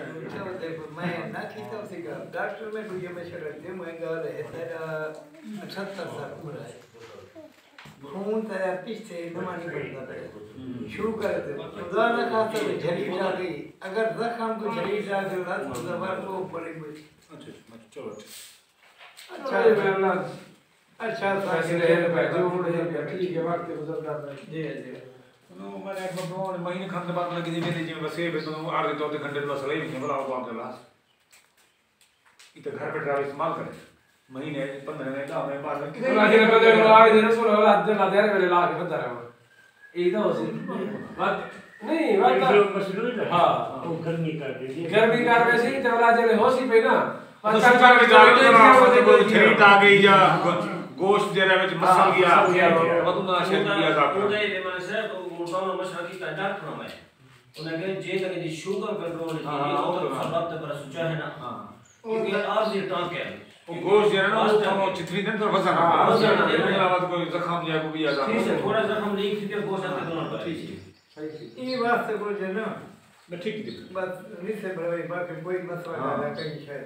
अच्छा देखो मैं ना खींचा उसी का डॉक्टर में कोई ये मशवरा दे मैं गा रहे तेरा 78 साल पूरा है खून तेरा पीछे दमानी करता है शुरू कर दे खुदा ना खाता तो झड़ी आ गई अगर जख्म को झड़ी आ गई ना तो दवा को पड़े कोई अच्छा चलो अच्छा अच्छा ठीक है वक्त गुजर जाता है जी जी नो मैंने बब्बों महीने खंड बाद लगी थी मेरे जी में बसे पे तो आधे तो घंटे बस रही नहीं बोला काम कर लास इधर घर पे ड्राइव इस्तेमाल करे महीने 15 में का मैं बाहर कितना के बंदे को आए दिन सोलो वाला दिन ना देर वेले ला के बता रहा हूं ये तो होसी बात नहीं बात हां वो गर्मी कर वैसे ही तो वाला चले होसी पे ना सरकार के जारी को थ्रीट आ गई या गोश्त जरा में मसल गया वदुना शेर किया था उदय ने मन से मोटाना मशरा की कंडक्ट ना मैं उन्हें जे तक दी शुगर कंट्रोल की और सबब पर सोचा है ना हां क्योंकि आप ये टांग के वो गोश्त जरा ना वो चित्री दिन तो वजन है बात कोई जख्म या को भी आ जाता ठीक है थोड़ा जख्म नहीं फिर गोश्त के दोनों पर ठीक ये बात से बोल ना मैं ठीक है बस निसे बड़े बाकी कोई मसला ना कहीं शायद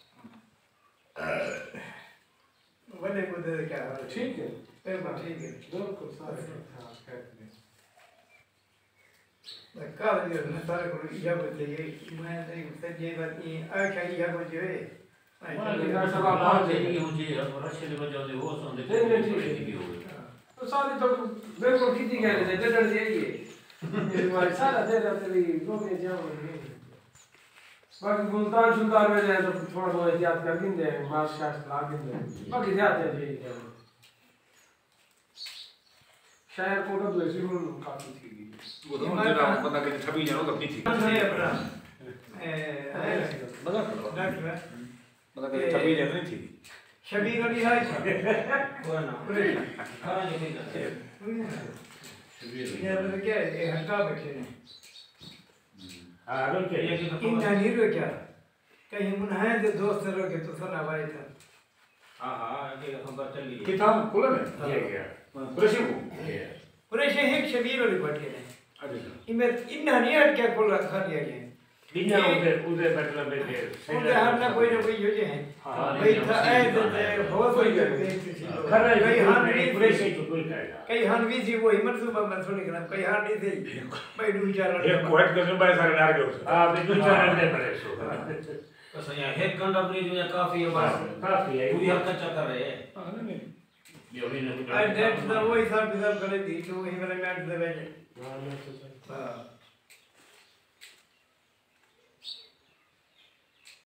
बने को दे क्या ठीक है ठीक है बिल्कुल सारे हां कहते हैं कल ये सारे को इजाजत है ये मैं नहीं से ये बात ये अच्छा इजाजत जो है मैं सब आप देंगे मुझे और अच्छे ले बजाओ दे वो सुन दे तो सारी तो बिल्कुल खेती कह रहे थे डर यही है ये हमारे सारा दे रहते भी लोग जाओ बाकी मुल्तान सुल्तान में जाए तो थोड़ा बहुत एहतियात कर देंगे मास शास ला देंगे बाकी जाते हैं जी शायद कोटा तो ऐसी में काफी थी वो तो जरा बंदा के छवि जानो तब नहीं थी बंदा के छवि जानो नहीं थी छवि का लिहाज वो ना हां ये ये मतलब क्या है ये हटा बैठे हैं हां रोके ये की इन नहीं रो क्या कहीं मुनाहे दे दोस्त रोके तो सुना भाई था हां ये हम कर चली किताब खोले में ये क्या प्रेशर को पूरे शहर शबीर वाली बैठे हैं अच्छा इनमें इन नहीं हट क्या खोल रखा दिया गया बिना उधर मतलब बैठे उनके हाथ में कोई ना कोई योजना है भाई था ऐ बहुत कोई खरा कई हाथ नहीं प्रेशर को कोई करेगा कई हाथ भी जी वो हिम्मत से मन सुनी करना कई हाथ नहीं थे भाई दो चार एक कोट के बाय सारे नार के हां बिल्कुल चार नहीं पड़े सो बस यहाँ हेड कंडा ब्रिज में काफी है बस काफी है पूरी हरकत चल रही है हां नहीं ये भी नहीं आई डेट द वो हिसाब करे दी तो वही मेरे मैच दे हां